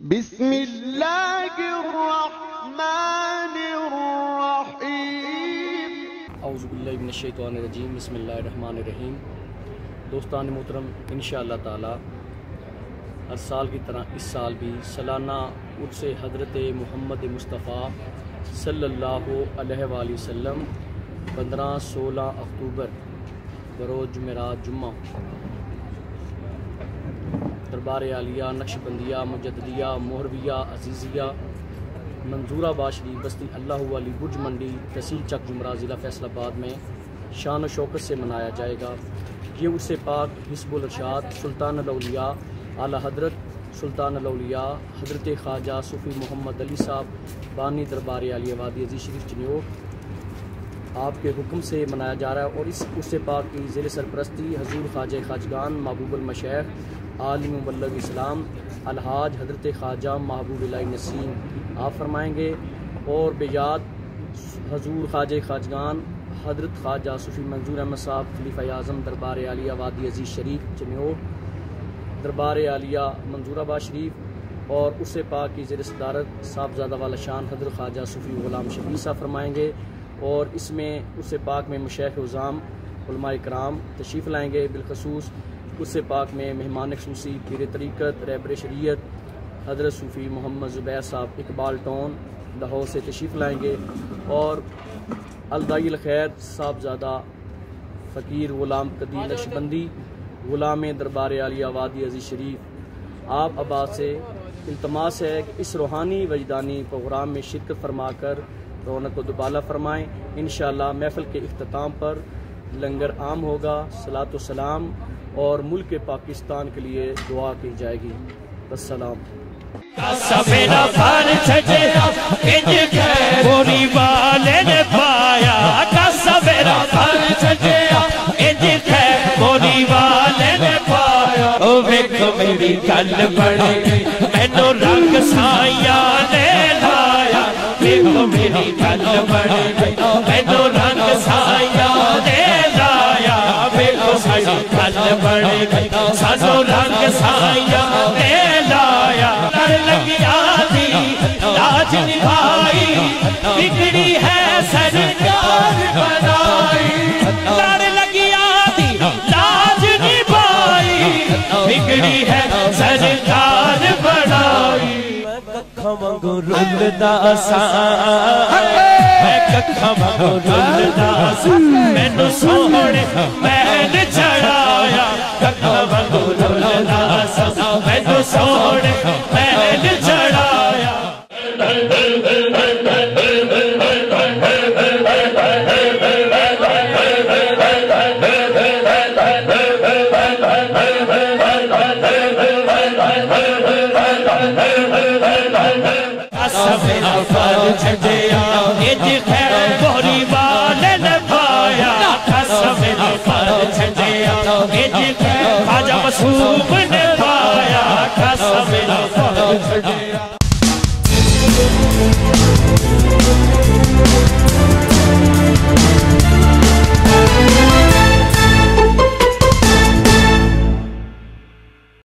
بسم اللہ الرحمن الرحیم۔ اعوذ باللہ من الشیطان الرجیم، بسم اللہ الرحمن الرحیم۔ دوستان محترم، انشاءاللہ تعالی ہر سال کی طرح اس سال بھی سالانہ عرس حضرت محمد مصطفیٰ صلی اللہ علیہ وآلہ وسلم 15-16 اکتوبر بروز جمعرات جمعہ دربار عالیہ نقشبندیہ مجددیہ مہرویہ عزیزیہ منظورہ باشری بستی اللہ والی برج منڈی تحصیل چک جمرہ ضلع فیصل آباد میں شان و شوکت سے منایا جائے گا۔ یہ عرس پاک حزب الارشاد سلطان الاولیاء اعلیٰ حضرت سلطان الاولیاء حضرت خواجہ صوفی محمد علی صاحب بانی دربار عالیہ وادی عزیز شریف چنیو آپ کے حکم سے منایا جا رہا ہے، اور اس عرس پاک کی زیر سرپرستی حضور خواجہ خواجگان محبوب المشائخ عالم مبلغ اسلام الحاج حضرت خواجہ محبوب اللہ نسیم آپ فرمائیں گے، اور بیاد حضور خواجہ خواجگان حضرت خواجہ صوفی منظور احمد صاحب خلیفہ اعظم دربار عالیہ وادی عزیز شریف چنیو دربار عالیہ منظور آباد شریف، اور عرس پاک کی زیر صدارت صاحبزادہ والا شان حضرت خواجہ صوفی غلام شبیر صاحب فرمائیں گے، اور اس میں عرس پاک میں مشائخ عظام علماء کرام تشریف لائیں گے۔ بالخصوص عرس پاک میں مہمان خصوصی پیر طریقت رہبر شریعت حضرت صوفی محمد زبیر صاحب اقبال ٹون لاہور سے تشریف لائیں گے، اور الداعی الخیر صاحبزادہ فقیر غلام قدیر نقشبندی غلام دربار عالیہ وادی عزیز شریف آپ آباد سے التماس ہے کہ اس روحانی وجدانی پروگرام میں شرکت فرما کر رونق و دوبالا فرمائیں۔ انشاءاللہ محفل کے اختتام پر لنگر عام ہوگا، صلاۃ و سلام اور ملک پاکستان کے لیے دعا کی جائے گی۔ السلام۔ سویرا بھر چھجیا انج کے گوری والے نے پایا، سویرا بھر چھجیا انج کے گوری والے نے پایا، او ویکھو میری گل بڑھ گئی مینو رنگ سائیاں نے لایا، ویکھو میری گل بڑھ گئی مینو رنگ سائیاں نے لایا، ویکھو ساڈی گل بڑھ گئی سانو رنگ سائیاں نے لایا، لڑ لگیا تھی لاج نبھائی بگڑی ہے سرکار بنائی، لڑ لگیا تھی لاج نبھائی بگڑی ہے سرکار بنائی، میں ککھاں وانگوں رلدا ساں، میں ککھاں وانگوں رلدا ساں، مینوں سوہنے محل چڑھایا، ککھاں وانگوں رلدا ساں، مینوں سوہنے محل چڑھایا۔ سویرا بھر چھجیا انج خیر گوری والے نے پایا، سویرا بھر چھجیا انج خیر خواجہ مصوب نے پایا، سویرا بھر چھجیا